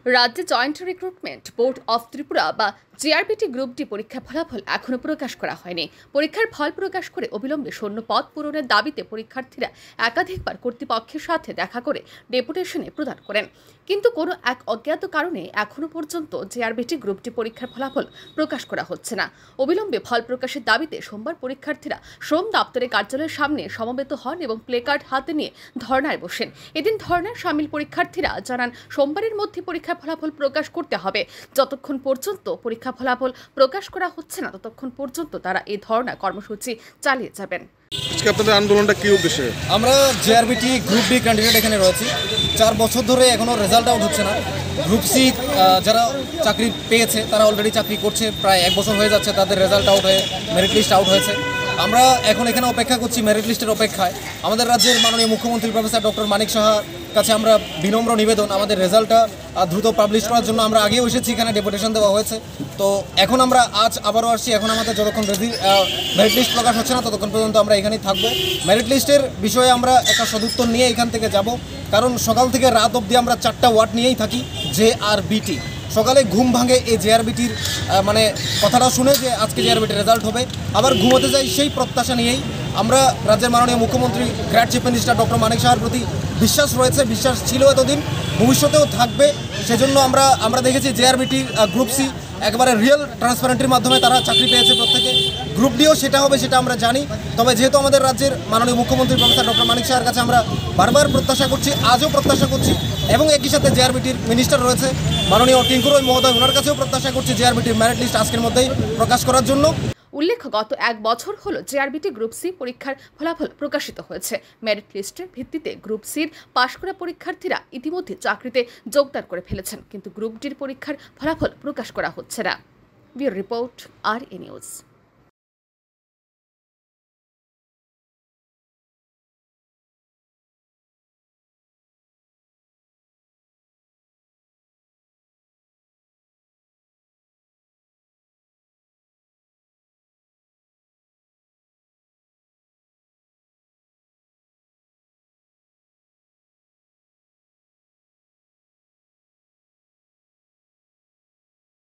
রাজ্যে joint recruitment board of Tripura বা JRBT group D পরীক্ষার ফলাফল এখনো প্রকাশ করা হয়নি। পরীক্ষার ফল প্রকাশ করে অবিলম্বে শূন্য পদ পূরণের দাবিতে পরীক্ষার্থীরা একাধিকবার কর্তৃপক্ষের সাথে দেখা করে ডেপুটেশনে প্রদান করেন, কিন্তু কোনো এক অজ্ঞাত কারণে এখনো পর্যন্ত জেআরবিটি গ্রুপ ডি পরীক্ষার ফলাফল প্রকাশ করা হচ্ছে না। অবিলম্বে ফল প্রকাশের দাবিতে সোমবার পরীক্ষার্থীরা শ্রম দপ্তরের কার্যালয়ের সামনে সমবেত হন এবং প্লেকার্ড হাতে নিয়ে ধর্নায় বসেন। এদিন ধর্নায় সামিল পরীক্ষার্থীরা জানান, সোমবারের মধ্যে পরীক্ষার ফলাফল প্রকাশ করতে হবে। যতক্ষণ পর্যন্ত পরীক্ষা ফলাফল প্রকাশ করা হচ্ছে না, ততক্ষণ পর্যন্ত তারা এই ধর্ণা কর্মসূচি চালিয়ে যাবেন। আজকে আপনাদের আন্দোলনটা কি উদ্দেশ্যে? আমরা জেআরবিটি গ্রুপ ডি ক্যান্ডিডেট এখানে রয়েছি। 4 বছর ধরে এখনও রেজাল্ট আউট হচ্ছে না। গ্রুপ সি যারা চাকরি পেয়েছে তারা অলরেডি চাকরি করছে, প্রায় 1 বছর হয়ে যাচ্ছে তাদের রেজাল্ট আউট হয়ে, মেরিট লিস্ট আউট হয়েছে। আমরা এখন এখানে অপেক্ষা করছি মেরিট লিস্টের অপেক্ষায়। আমাদের রাজ্যের মাননীয় মুখ্যমন্ত্রী প্রফেসর ডক্টর মানিক সাহার কাছে আমরা বিনম্র নিবেদন, আমাদের রেজাল্টটা দ্রুত পাবলিশ করার জন্য। আমরা আগেও এসেছি, এখানে ডেপুটেশন দেওয়া হয়েছে। তো এখন আমরা আজ আবারও আসছি। এখন আমাদের যতক্ষণ মেরিট লিস্ট প্রকাশ হচ্ছে না ততক্ষণ পর্যন্ত আমরা এখানেই থাকবো। মেরিট লিস্টের বিষয়ে আমরা একটা সদুত্তর নিয়ে এখান থেকে যাব, কারণ সকাল থেকে রাত অবধি আমরা 4টা ওয়ার্ড নিয়েই থাকি। জেআরবিটি সকালে ঘুম ভাঙে এই জেআরবিটির মানে কথাটা শুনে যে আজকে জেআরবিটির রেজাল্ট হবে, আবার ঘুমোতে যাই সেই প্রত্যাশা নিয়েই। আমরা রাজ্যের মাননীয় মুখ্যমন্ত্রী great chief minister doctor Manik সাহার প্রতি বিশ্বাস রয়েছে, বিশ্বাস ছিল এতদিন, ভবিষ্যতেও থাকবে। সেজন্য আমরা দেখেছি জেআরবিটির গ্রুপ সি একবারে রিয়েল ট্রান্সপারেন্টের মাধ্যমে তারা চাকরি পেয়েছে প্রত্যেকে। গ্রুপ ডিও সেটা হবে, সেটা আমরা জানি। তবে যেহেতু আমাদের রাজ্যের মাননীয় মুখ্যমন্ত্রী প্রফেসর ডক্টর মানিক সাহার কাছে আমরা বারবার প্রত্যাশা করছি, আজও প্রত্যাশা করছি, এবং একই সাথে জেআরবিটির মিনিস্টার রয়েছে মাননীয় টিঙ্কু রয় মহোদয়, ওনার কাছেও প্রত্যাশা করছি জেআরবিটির মেরিট লিস্ট আজকের মধ্যেই প্রকাশ করার জন্য। উল্লেখ্য, গত 1 বছর হলো জেআরবিটি গ্রুপ সি পরীক্ষার ফলাফল প্রকাশিত হয়েছে। মেরিট লিস্টের ভিত্তিতে গ্রুপ সির পাশ করা পরীক্ষার্থীরা ইতিমধ্যে চাকরিতে যোগদান করে ফেলেছেন, কিন্তু গ্রুপ ডির পরীক্ষার ফলাফল প্রকাশ করা হচ্ছে না। Bureau report, RA news.